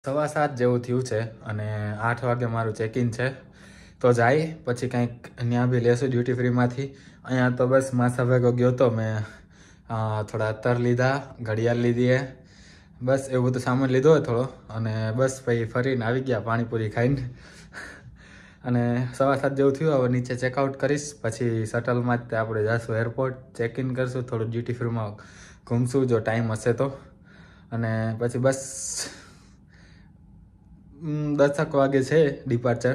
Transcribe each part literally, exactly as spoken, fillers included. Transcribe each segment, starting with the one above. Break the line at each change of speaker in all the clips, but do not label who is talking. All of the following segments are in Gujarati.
સવા સાત જેવું થયું છે અને આઠ વાગે મારું ચેકિન છે તો જાય પછી કંઈક ત્યાં બી લેશું ડ્યુટી ફ્રીમાંથી. અહીંયા તો બસ માસા ભેગો ગયો તો મેં થોડા અત્તર લીધા, ઘડિયાળ લીધી હે, બસ એવું બધું સામાન લીધો હોય થોડો અને બસ પછી ફરીને આવી ગયા પાણીપુરી ખાઈને. અને સવા સાત જેવું થયું. હવે નીચે ચેકઆઉટ કરીશ પછી શટલમાં જ આપણે જઈશું એરપોર્ટ, ચેકિન કરશું, થોડું ડ્યુટી ફ્રીમાં ઘૂમશું જો ટાઈમ હશે તો. અને પછી બસ દસક વાગે છે ડિપાર્ચર.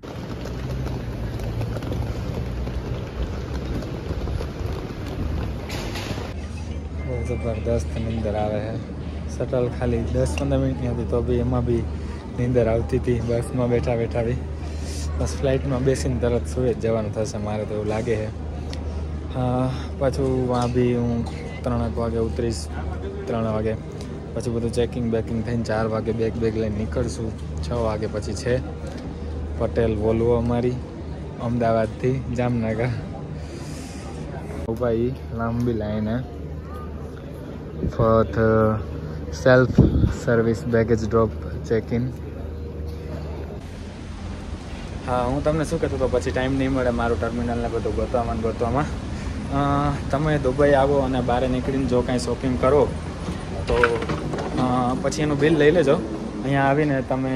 બહુ જબરદસ્ત નીંદર આવે છે. શટલ ખાલી દસ પંદર મિનિટની હતી તો બી એમાં બી નીંદર આવતી હતી બસમાં બેઠા બેઠા બી. બસ ફ્લાઇટમાં બેસીને તરત સુઈ જ જવાનું થશે મારે તો એવું લાગે છે. હા પાછું વાં બી હું ત્રણેક વાગે ઉતરીશ, ત્રણ વાગે પછી બધું ચેકિંગ બેકિંગ થઈને ચાર વાગે બેગ બેગ લઈને નીકળશું. છ વાગે પછી છે પટેલ વોલ્વો અમારી અમદાવાદથી જામનગર. ભાઈ લાંબી લાઈન હે for self service baggage drop check in. હા હું તમને શું કહેતો હતો પછી ટાઈમ નહીં મળે મારું ટર્મિનલને બધું ગોતવામાં ગોતવામાં. તમે દુબઈ આવો અને બહાર નીકળીને જો કાંઈ શોપિંગ કરો તો પછી એનું બિલ લઈ લેજો. અહીંયા આવીને તમે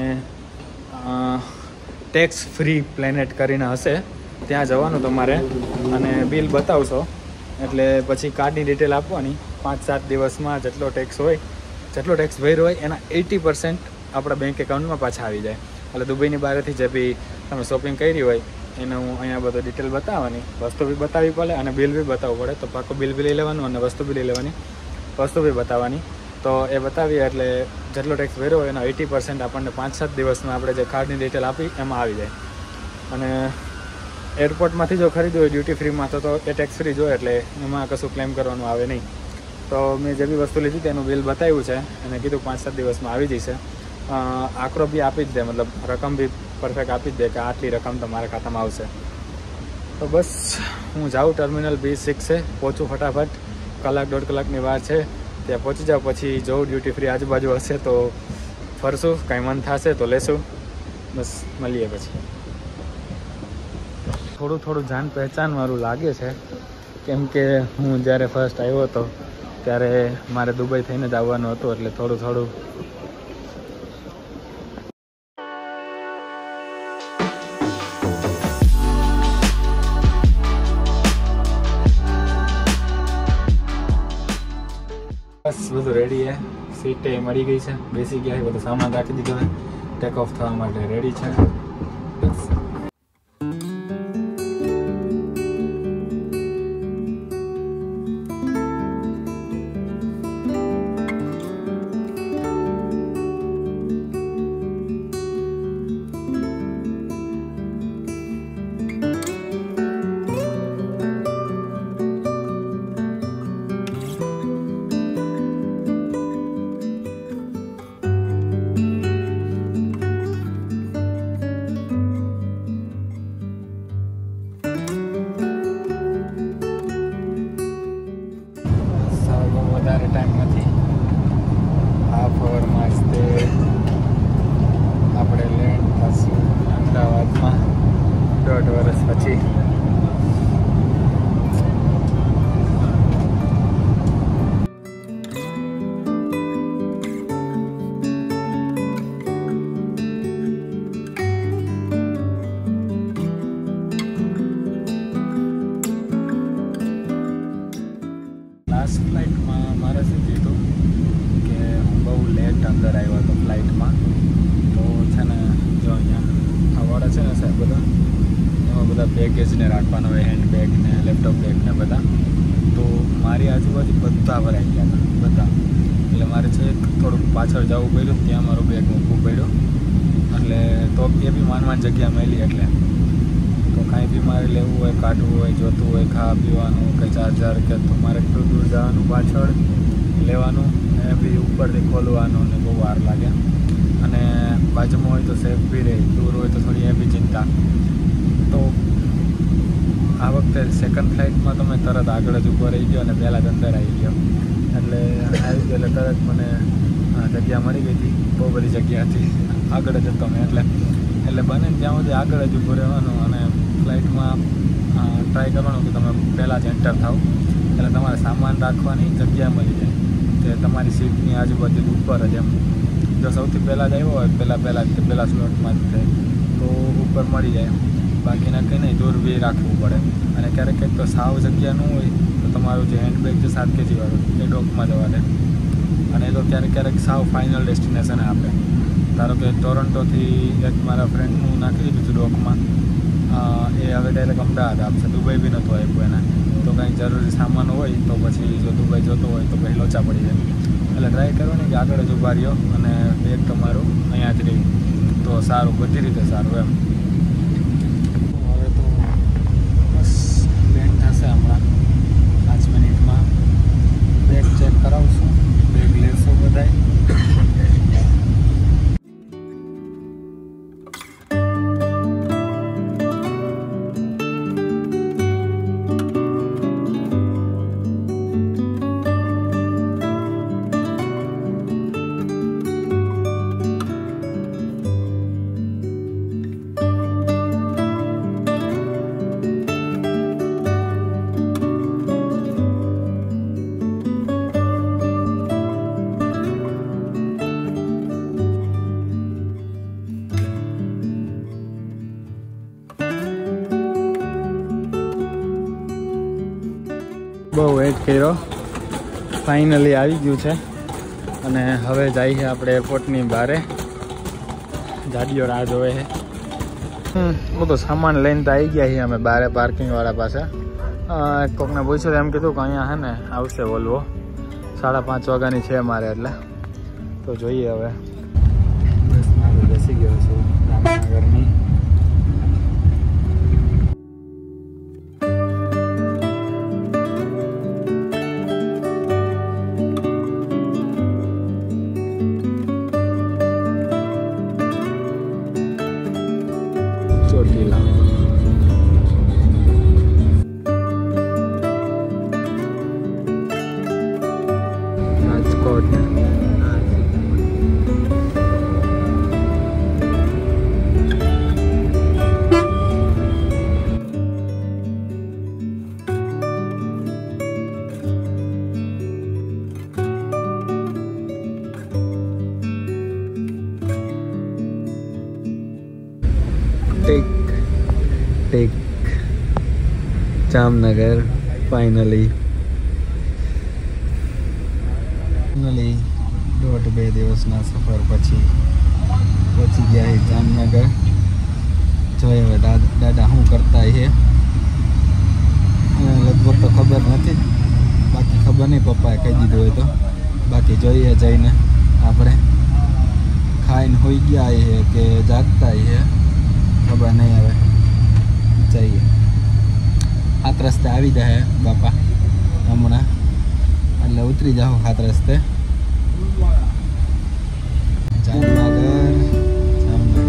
ટેક્સ ફ્રી પ્લેનેટ કરીને હશે ત્યાં જવાનું તમારે અને બિલ બતાવશો એટલે પછી કાર્ડની ડિટેલ આપવાની. પાંચ સાત દિવસમાં જેટલો ટેક્સ હોય, જેટલો ટેક્સ ભર્યો હોય એના એટી પર્સન્ટ આપણા બેંક એકાઉન્ટમાં પાછા આવી જાય. એટલે દુબઈની બહારથી જે બી તમે શોપિંગ કરી હોય એનું અહીંયા બધું ડિટેલ બતાવવાની, વસ્તુ બી બતાવવી પડે અને બિલ બી બતાવવું પડે. તો પાકું બિલ બી લઈ લેવાનું અને વસ્તુ બી લઈ લેવાની, વસ્તુ બી બતાવવાની. તો એ બતાવીએ એટલે જેટલો ટેક્સ ભર્યો હોય એનો એટી પર્સન્ટ આપણને પાંચ સાત દિવસમાં આપણે જે કાર્ડની ડિટેલ આપી એમાં આવી જાય. અને એરપોર્ટમાંથી જો ખરીદ્યું હોય ડ્યુટી ફ્રીમાં તો તો એ ટેક્સ ફ્રી જોઈએ એટલે એમાં કશું ક્લેમ કરવાનું આવે નહીં. તો મેં જે બી વસ્તુ લીધી તેનું બિલ બતાવ્યું છે અને કીધું પાંચ સાત દિવસમાં આવી જશે. આંકડો બી આપી જ દે, મતલબ રકમ બી પરફેક્ટ આપી જ દે કે આટલી રકમ તમારા ખાતામાં આવશે. તો બસ હું જાઉં ટર્મિનલ બી સિક્સે પહોંચું ફટાફટ. કલાક દોઢ કલાકની વાર છે ત્યાં પહોંચી જાઉં પછી જોઉં ડ્યુટી ફ્રી આજુબાજુ હશે તો ફરશું, કાંઈ મન થશે તો લેશું. બસ મળીએ પછી. થોડું થોડું જાન પહેચાન મારું લાગે છે કેમ કે હું જ્યારે ફર્સ્ટ આવ્યો હતો ત્યારે મારે દુબઈ થઈને જ આવવાનું હતું એટલે થોડું થોડું બસ બધું રેડી છે. સીટે મળી ગઈ છે, બેસી ગયા છે, બધું સામાન રાખી દીધો છે, ટેક ઓફ થવા માટે રેડી છે. બસ વધારે ટાઈમ નથી, હાફ અવરમાં જ તે આપણે લેન્ડ થશું અમદાવાદમાં દોઢ વર્ષ પછી. લાસ્ટ ફ્લાઇટમાં મારે શું કીધું કે હું બહુ લેટ અંદર આવ્યો હતો ફ્લાઇટમાં. તો છે ને જો અહીંયા આ વાળા છે ને સાહેબ બધા એમાં બધા બેગેજને રાખવાના હોય, હેન્ડ બેગ ને લેપટોપ બેગ ને બધા. તો મારી આજુબાજુ બધા ભરાઈ ગયા હતા બધા, એટલે મારે છે થોડુંક પાછળ જવું પડ્યું, ત્યાં મારું બેગ મૂકવું પડ્યું. એટલે તો એ બી માનવાની જગ્યા મળી એટલે તો કાંઈ બી મારે લેવું હોય, કાઢવું હોય, જોતું હોય, ખાવા પીવાનું કે ચાર્જર કે તો મારે એટલું દૂર જવાનું પાછળ લેવાનું એ બી ઉપરથી ખોલવાનું ને બહુ વાર લાગે. અને બાજુમાં હોય તો સેફ બી રહે, દૂર હોય તો થોડી એ બી ચિંતા. તો આ વખતે સેકન્ડ ફ્લાઇટમાં તો મેં તરત આગળ જ ઊભો રહી ગયો અને પહેલાં જ અંદર આવી ગયો એટલે આવી ગયો એટલે તરત મને જગ્યા મળી ગઈ હતી. બહુ બધી જગ્યા હતી, આગળ જ હતો મેં એટલે એટલે બને ત્યાં સુધી આગળ જ ઊભું રહેવાનું અને ફ્લાઇટમાં ટ્રાય કરવાનું કે તમે પહેલાં જ એન્ટર થાવ એટલે તમારે સામાન રાખવાની જગ્યા મળી જાય, તે તમારી સીટની આજુબાજુ ઉપર જ એમ. જો સૌથી પહેલાં જ આવ્યો હોય પહેલાં પહેલાં જ પહેલાં સ્લોટમાં જ થાય તો ઉપર મળી જાય, બાકી નક્કી નહીં દૂર બી રાખવું પડે. અને ક્યારેક કંઈક તો સાવ જગ્યા ન હોય તો તમારું જે હેન્ડબેગ છે સાત કેજી વાળું એ ડોકમાં જવા દે. અને એ તો ક્યારેક ક્યારેક સાવ ફાઇનલ ડેસ્ટિનેશન આપે. ધારો કે ટોરન્ટોથી એક મારા ફ્રેન્ડનું નાખી દીધું હતું ડોકમાં, એ હવે ડાયરેક્ટ અમદાવાદ આપશે, દુબઈ બી નહોતું આપ્યું એને. તો કંઈ જરૂરી સામાન હોય તો પછી જો દુબઈ જતો હોય તો પછી લોચા પડી જાય. એટલે ટ્રાય કરવાની કે આગળ જ ઊભા રહ્યો અને બેગ તમારું અહીંયા જ રહી તો સારું, બધી રીતે સારું એમ. હવે તો બસ લેન્ડ થશે હમણાં પાંચ મિનિટમાં. બેગ ચેક કરાવશું, બેગ લેશો બધાય. બહુ વેઇટ કર્યો, ફાઇનલી આવી ગયું છે અને હવે જઈએ છીએ આપણે એરપોર્ટની બહારે. ગાડીઓ રાહ જોવે છે. બધો સામાન લઈને તો આવી ગયા છીએ અમે બહારે પાર્કિંગવાળા પાસે. કોકને પૂછ્યું એમ કીધું કે અહીંયા છે ને આવશે વોલ્વો, સાડા પાંચ વાગ્યાની છે મારે, એટલે તો જોઈએ હવે. બસ મારે બેસી ગયો છું જામનગરની. ટેક ટેક જામનગર ફાઇનલી ફાઇનલી દોઢ બે દિવસના સફર પછી પહોંચી ગયા જામનગર. જોઈએ હવે દાદા શું કરતા છે, લગભગ તો ખબર નથી, બાકી ખબર નહીં પપ્પાએ કહી દીધું હોય તો. બાકી જોઈએ જઈને આપણે ખાઈને હોઈ ગયા છે કે જાગતા છે ખબર નહીં. હવે જઈએ, હાથ રસ્તે આવી જાય બાપા હમણાં, એટલે ઉતરી જાઓ હાથ રસ્તે. જામનગર જામનગર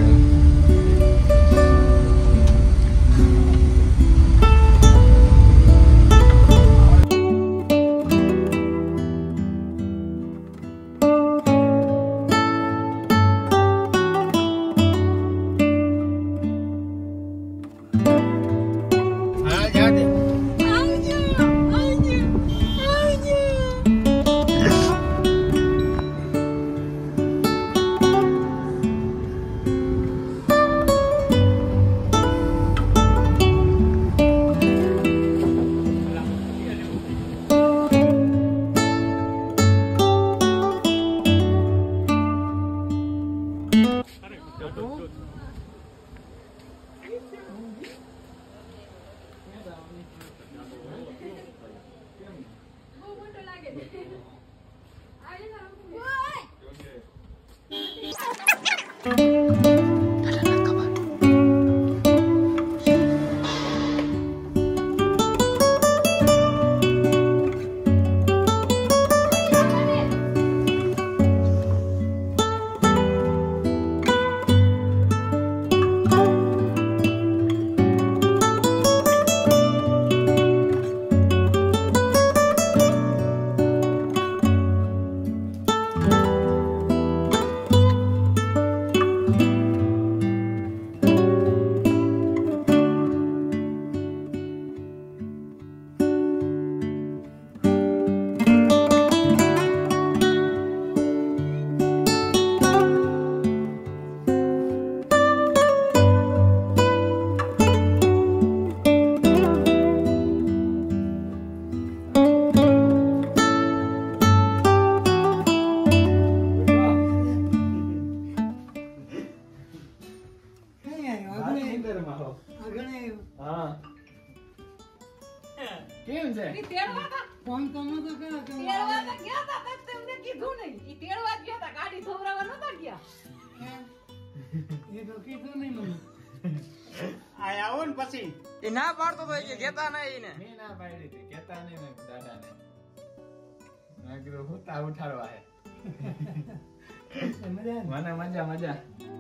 પિક્ચર માં હો હા કેમ છે
ઈ તેડવા તા ફોન તો નતો કર્યો કે તેડવા તા ગયા તા તક તમને કીધું નહીં ઈ તેડવા ગયા તા ગાડી ધોવરાવા નતા ગયા એ તો કીધું નહીં મને
આ આવો ને પછી
એ ના પાડતો તો કે કેતા નહીં ને
મેં ના પાડી હતી કેતા નહીં મેં દાદાને મેં કીધું હું તા ઉઠાડવા હે મને મજા મજા